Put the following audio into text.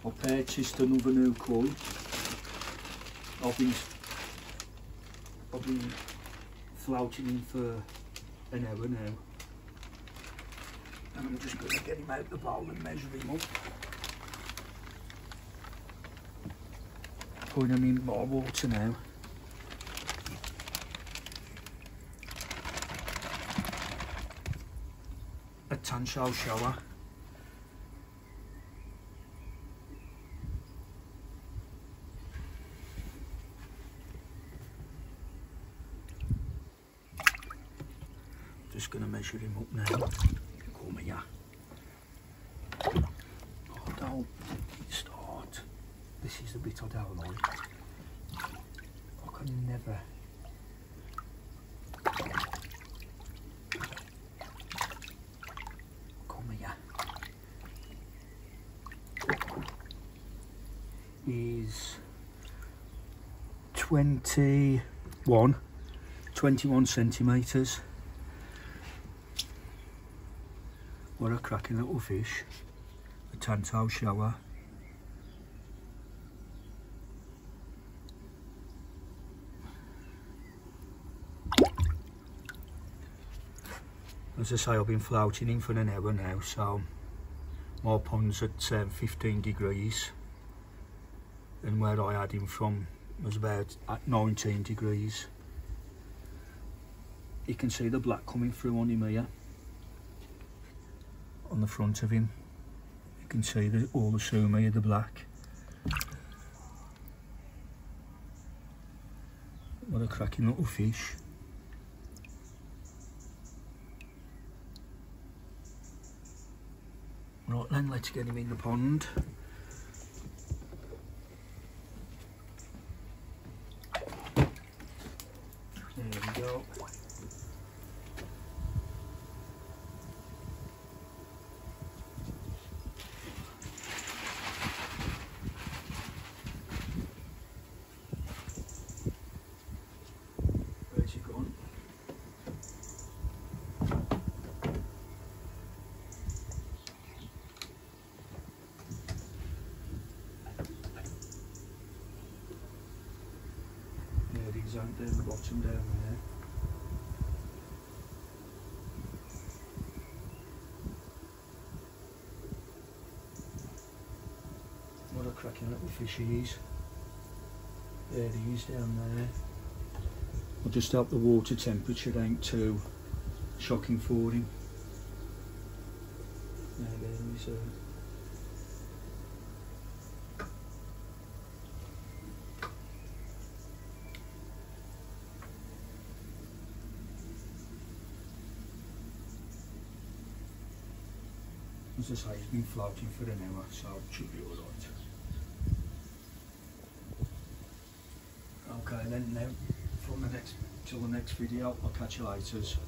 I purchased another new koi. I've been flouting him for an hour now. And I'm just going to get him out the bowl and measure him up. Putting him in more water now. A Tanshao Showa. Just going to measure him up now. Come here. Oh, don't start. This is the bit I don't like. I can never. Come here. He's 21 centimetres. What a cracking little fish. A Tanshao Showa. As I say, I've been flouting him for an hour now, so my pond's at 15 degrees, and where I had him from was about at 19 degrees. You can see the black coming through on him here. On the front of him, you can see all the sumi of the black. What a cracking little fish. Right then, let's get him in the pond. There we go. Where's he gone? There he's down the bottom down there. What a cracking little fish he is. There he is down there. I'll just hope the water temperature ain't too shocking for him. There he is. As I say, he's been floating for an hour, so it should be alright. Okay then, now till the next video, I'll catch you later.